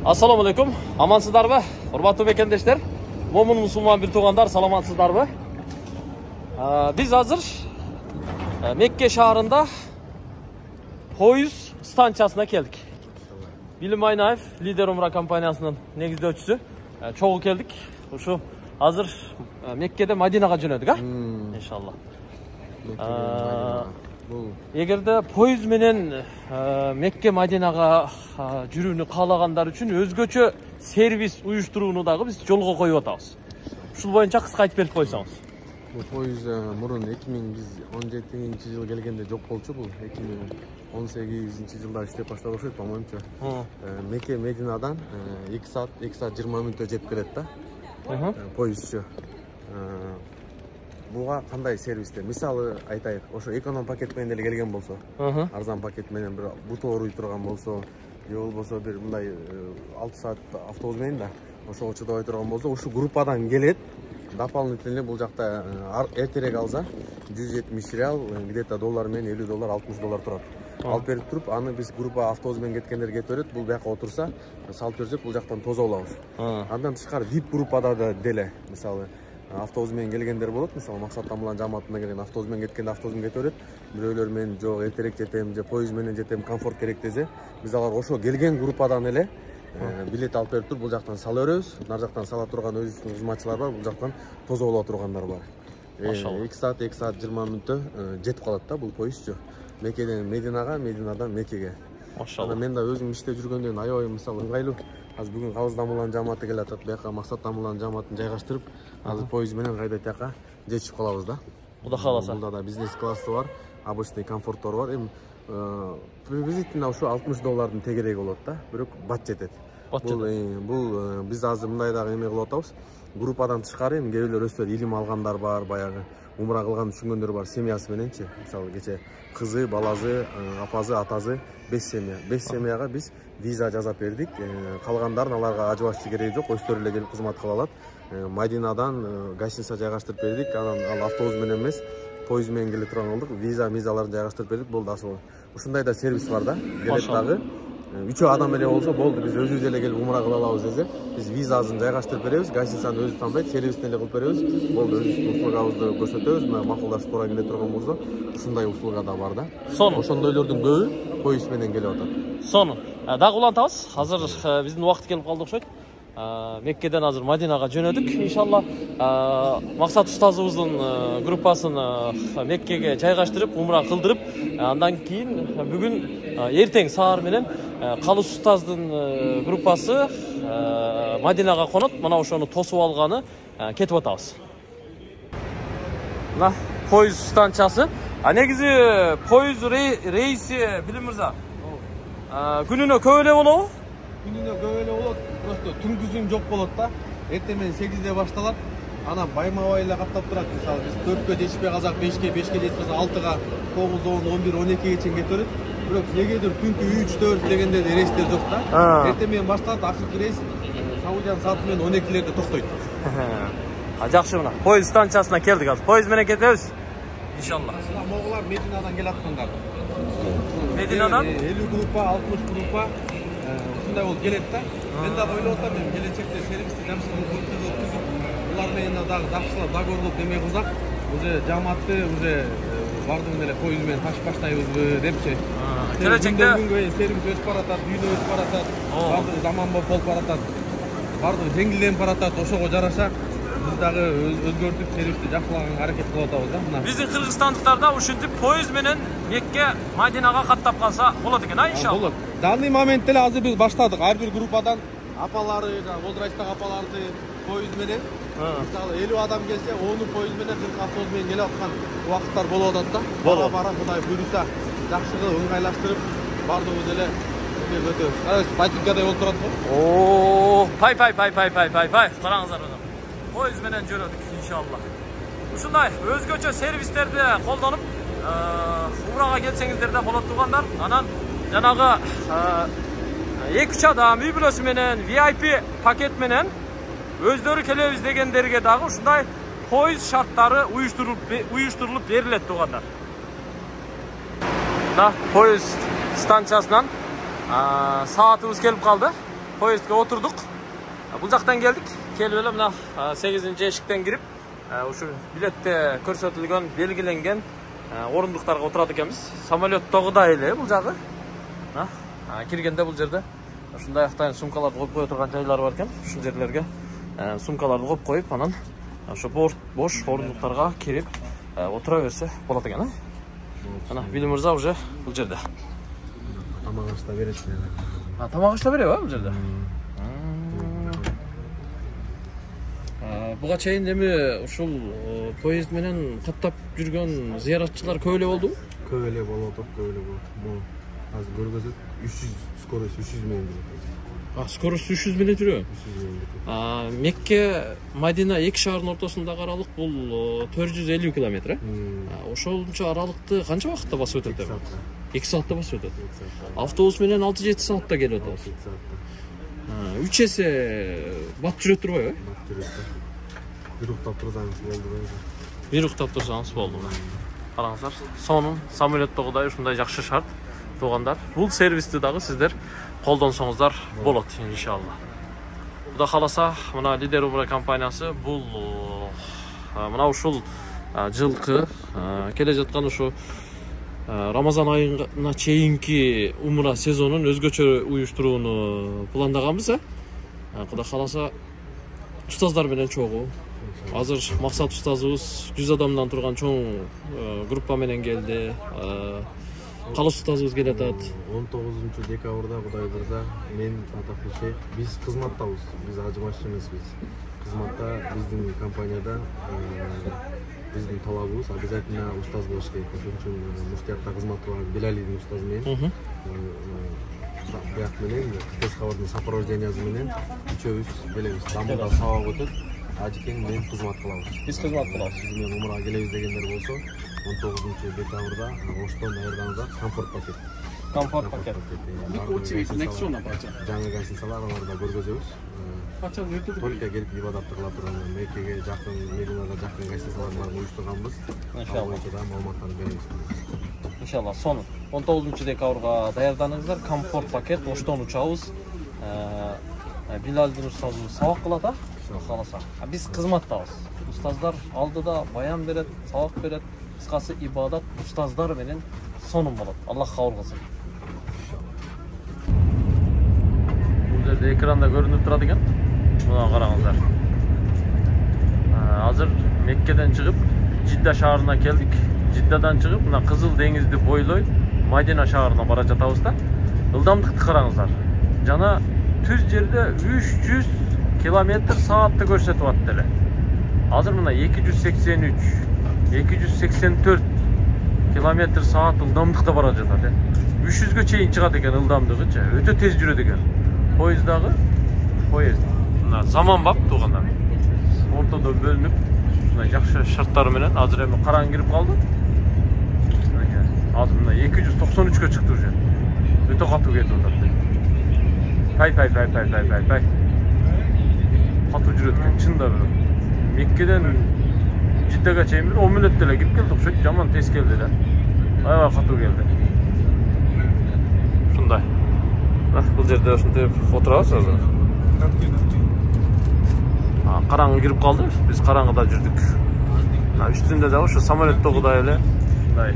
Assalamu alaikum. Amansızlarбы? Урматтуу мекендештер, момун мусулман бир туугандар, саламатсыздарбы? Биз азыр Мекке шаарында поюз станциясына келдик. Билим Айнаев, лидер умра компаниясынын негиздөөчүсү. Чогуу келдик. Ушу азыр Меккеде Мадинага жөнөдүк, иншалла. Эгерде поюз менен Мекке Мадинага жүрүүнү каалагандар үчүн өзгөчө сервис уюштурууну дагы биз жолго коюп атабыз. Ушул боюнча кыска айтып берип койсоңуз. Бул поюз мурун 2017-жылы келгенде жок болчу. Бул 2018-жылда иштеп баштады окшойт, по-моюмча. Мекке Мединадан 2 саат 20 мүнөттө жетип келет да. Поюзчу. Буга кандай сервистер? Мисалы айтайык, ошо эконом пакет менен эле келген болсо, арзан пакет менен бир буту ооруй турган болсо, же болбосо бир мындай 6 саат автобус менен да ошого чыдабай турган болсо, ушу группадан келет. Дополнительно бул жакта эртерээк алса 170 реал, где-то доллар менен 50 доллар, 60 доллар турат. Алып берип туруп, аны биз группа автобус менен кеткендер кетип берет. Бул бияка отурса, салып берсек, бул жактан тозо алабыз. Андан тышкары VIP группада да деле, мисалы автобус менен келгендер болот. Мисалы Максат Тамылан жамаатына келген автобус менен кеткенде автобус менен кетип берет. Бирөөлөр мен жок эртерээк жетем, же поюз менен жетем, комфорт керек десе, биз алар ошо келген группадан эле билет алып берип туруп, бул жактан сала беребиз. Нар жактан сала турган өзүбүздүн кызматчылар бар, бул жактан тозо боло тургандар бар. 2 саат 20 мүнөттө жетип калат да бул поюзчу. Меккеден Мединага, Мединадан Меккеге. Машалла. Мен да өзүм иштеп жүргөндөн аябай мисалы ыңгайлуу. Азыр бүгүн Кабыз Дамулан жамааты келе атат. Бияка Максат Дамулан жамаатын жайгаштырып, азыр поюз менен кайда тияка жетишип калабыз да. Кудай кааласа. Булда да бизнес классы бар, обычный комфорттор бар. Эми приблизительно ушу 60 доллардын тегереги болот да. Бирок бат жетет. Бул биз азыр мындай дагы эме кылып атабыз. Группадан тышкары эми кээ бирлер өздөрү илим алгандар бар, баягы умра кылган түшүнгөндөр бар, семьясы мененчи. Мисалы кече кызы, баласы, апасы, атасы 5 семья. 5 семьяга биз виза жазап бердик. Калгандарын аларга ажыбашчы кереги жок, өздөрү эле келип кызмат кыла алат. Мадинадан гостиница жайгаштырып бердик. Анан ал автобус менен эмес, поюз менен келе турган болдук. Мизаларын жайгаштырып бердик. Болду асыл. Ушундай да сервис бар да. Келет дагы. 3 адам эле болсо болду, биз өзүбүз эле келип умра кыла алабыз десе, биз визасын жайгаштырып беребиз, гостиницаны өзү тандайт, сервисин эле кылып беребиз. Болду, өзүбүздүн услугабызды көрсөтөбүз. Мына макулдашып туура келе турган болсо, ушундай услуга да бар да. Ошондойлордун көбү поюз менен келип атат. Сону дагы улантабыз. Азыр биздин убакыт келип калды окшойт. Меккеден азыр Мадинага жөнөдүк. Иншалла Максат устазыбыздын группасын Меккеге жайгаштырып, умра кылдырып, андан кийин бүгүн эртең саар менен Калыс устаздын группасы Мадинага конот. Мына ошону тосуп алганы кетип атабыз. Мына поюз станциясы. Негизи поюз рейси Билим мырза күнүнө көп эле болобу? Күнүнө көп эле болот. Просто түнкүсүн жок болот да. Эртең менен 8де башталат. Анан байма-бай эле каттап турат. Мисалы биз 4кө жетишпей калсак 5ке жетишпей калсак 6га, 9, 10, 11, 12ге чейин кетип берет. Бирок эгерде түнкү 3, 4 дегенде рейстер жок да. Эртең менен башталат, акыркы рейс Саудиянын сааты менен 12лерде токтойт. Жакшы, мына поюз станциясына келдик азыр. Поюз менен кетебиз. Иншалла. Моголар Мединадан келе аткандар. Мединадан 50 группа, 60 группа ушундай болуп келет да. Мен да ойлоп атам, келечекте сервисти жакшы өткүзүп, булар менен дагы жакшылап договорлук эме кылсак, уже жамаатты уже бардыгын эле поюз менен ташып баштайбызбы депчи. Келечекте сервис өсүп баратат, дүйнө өсүп баратат, бардыгы заманбап болуп баратат, бардыгы жеңилденип баратат. Ошого жараша биз дагы өзгөртүп сервисти жакшылаганга аракет кылып атабыз да. Мына биздин кыргызстандыктар да ушинтип поюз менен Мекке Мадинага каттап калса болот экен, иншалла. Болот. Данный моментте эле азыр биз баштадык. Ар бир группадан апалары, возрасттагы апаларды поюз менен, мисалы 50 адам келсе, 10 поюз менен, 40 автобус менен келип аткан убакыттар болуп атат да. Бара-бара Кудай буйруса, жакшы кылып ыңгайлаштырып, бардыгыбыз эле өтөбүз. Патинкадай болуп турат го. Пай. Караңыздар мына. Поюз менен жөнөдүк иншалла. Ушундай өзгөчө сервистерди колдонуп, умрага келсеңиздер да болот тургандар. Анан жанагы 2-3 адам үй бүлөсү менен, VIP пакет менен өздөрү келебиз дегендерге дагы ушундай поюз шарттары уюштурулуп берилет тургандар. Мына поюз станциясынан саатыбыз келип калды. poyezdga oturduk. Bu jaqdan geldik. Kelip ele mına 8-eşikten girip şu bilette körsetilgen, belgilengen orunduklarga oturadi ekanmiz. Samolyotdagıday ele bu jagı. Kirgende bu jerde şunday aqtayın sumkalarni qo'yib qo'ya turgan joylari bor ekan. Şu yerlerge sumkalarni qo'yib qo'yib anan şu boş orunduklarga kirip oturaverse bo'ladi ekan. Ana Bilim Mirza уже bu jerde. Tamam açta verirsin. Tamam açta veriyor bu jerde. Buga çeyin nemi uşul poyezd menen kattap жүргөн ziyaratçılar köyle oldu? Köyle bolotop, köyle bolot. Bu az görgözüp 300 skorosu 300 milyon. Skorosu 300 milyon euro. 300 milyon. Mekke, Madina iki şaharın ortasındagı aralık bul 450 kilometre. Oşolunça aralıkты kança vaqtda basıp ötedi? 2 saatte basıp ötedi. Avtobus menen 6-7 saatte geliyor. 6-7 saatte. 3 есе бат жүрөт турбайбы? Бат жүрөт. Bir uktap tursanız oldu. Bir uktap tursanız oldu. Qarаңыздар, сонун самолеттогудай ушундай жакшы шарт туугандар. Бул сервисти дагы сиздер колдонсоңуздар болот иншалла. Кудай кааласа, мына Лидер Умра компаниясы бул мына ушул жылкы келе жаткан ушу Рамазан айына чейинки умра сезонун өзгөчө уюштурууну пландаганбыз. Кудай кааласа, устаздар менен чогуу. Азыр максат устазыбыз 100 адамдан турган чоң группа менен келди. Калыс устазыбыз келатат. 19 декабрда Кудай бурса, мен атактуу шейх, биз кызматтабыз. Биз ажымаш эмеспиз. Кызматта биздин компанияда биздин талабыбыз обязательно устаз болуш керек. Ошон үчүн муфтиятта кызмат кылган Билалидин устазы менен бият менен тез кабардын сопровождениясы менен үчөөбүз келебиз. Дамылда сабак өтөт. Ажыкең менен кызмат кылабыз. Биз кызмат кылабыз. Биз менен умрага келебиз дегендер болсо, 19 декабрда Оштон аэродромда комфорт пакет. Комфорт пакет. Жаңы гостиницалар аларда көргөзөбүз. Только келип ибадат кыла турган Меккеге жакын, Мединага жакын гостиницаларды уюштурганбыз. Иншалла. Маалыматтарды беребиз. Иншалла, сон 19 декабрга даярданыңыздар. Комфорт пакет Оштон учабыз. Билалдин устазыбыз сабак кылат, кааласа. Биз кызматтабыз. Устаздар алдыда баян берет, сабак берет. Кыскасы ибадат устаздар менен сонун болот. Аллах кабыл кылсын. Бул жерде экранда көрүнүп турат экен. Мына караңыздар. Азыр Меккеден чыгып, Жидда шаарына келдик. Жиддадан чыгып, мына Кызыл деңизди бойлой Мадина шаарына бара жатабыз да. Ылдамдыкты караңыздар. Жана түз жерде 300 км/саатты көрсөтүп атты эле. Азыр мына 283, 284 км/саат ылдамдыкта бара жатат. 300гө чейин чыгат экен ылдамдыгычы. Өтө тез жүрөт экен. Поездагы поезд. Мына заманбап туугандар. Ортодо бөлүнүп, мына жакшы шарттары менен азыр эми караң кирип калды. Азыр мына 293гө чыкты уже. Өтө катуу кетип атат. Пай. Катуу жүрөт экен, чында бир. Меккеден Жиддага чейин 10 мүнөттө эле кирип келди, окшойт, жаман тез келди эле. Аябай катуу келди. Ушундай. Бул жерде ушинтип отурабыз азыр. Караңгы кирип калды, биз караңгыда жүрдүк. Үстүндө да ушу самолеттогудай эле мындай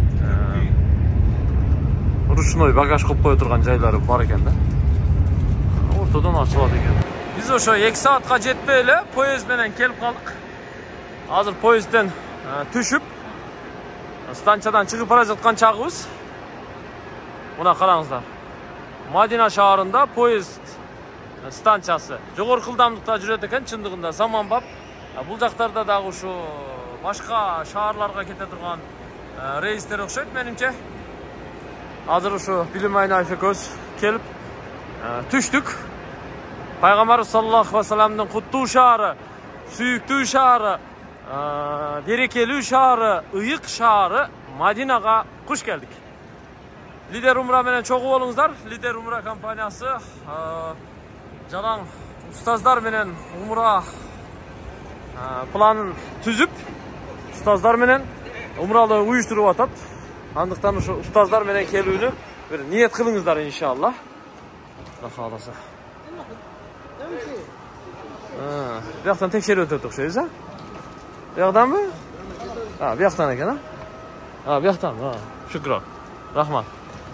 ручной багаж коюп кое турган жайлары бар экен да. Ортодон ачылат экен. Биз ошо 2 саатка жетпей эле поезд менен келип калдык. Азыр поездден түшүп станциядан чыгып бара жаткан чагыбыз. Мына караңыздар. Мадина шаарында поезд станциясы жогорку ылдамдыкта жүрөт экен, чындыгында заманбап. Бул жактарда дагы ушу башка шаарларга кете турган рейстер окшойт менимче. Азыр ушу Билим Айнаев экөөбүз келип түштүк. Пайгамбар саллаллаху алейхи ва салламдын куттуу шаары, сүйүктүү шаары, берекелүү шаары, ыйык шаары Мадинага куш келдик. Лидер Умра менен чогуу болуңуздар. Лидер Умра компаниясы жалаң устаздар менен умра планын түзүп, устаздар менен умралы уюштуруп атат. Андыктан ушу устаздар менен келүүнү бир ниет кылыңыздар иншалла. Кудай кааласа. Bu yoqdan tekshirib o'tib o'xshaysiz, ha? Bu yoqdanmi? Ha, bu yoqdan ekan, ha? Ha, bu yoqdan. Ha, shukron. Rahmat.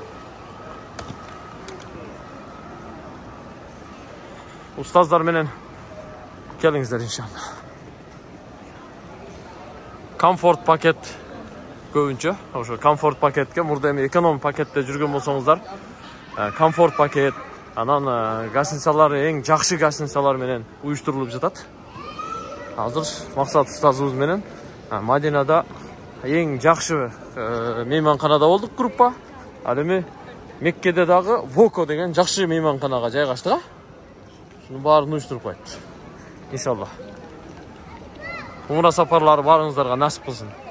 Ustozlar menen kelingizlar inshaalloh. Komfort paket ko'pincha o'sha komfort paketga murda ham ekonom paketda yurgan bo'lsangizlar, komfort paket anan gostinitsalar eng yaxshi gostinitsalar menen uyushtirilib жатат. Hozir maqsad ustozimiz menen Madinada eng yaxshi mehmonxonada bo'ldik gruppa. Alimi Mekkada dag'i Voko degan yaxshi mehmonxonaga joylashdik. Shuni barini uyushtirib qo'ydi. İnşallah. Umra safarlari baringizlarga nasib qilsin.